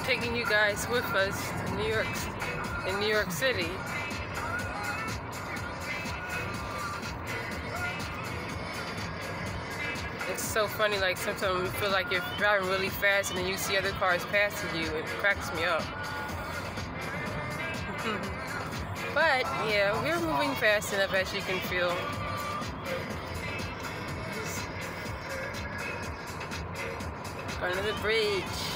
taking you guys with us to New York City. It's so funny, like sometimes you feel like you're driving really fast and then you see other cars passing you. It cracks me up. But yeah, we're moving fast enough, as you can feel. Going to the bridge.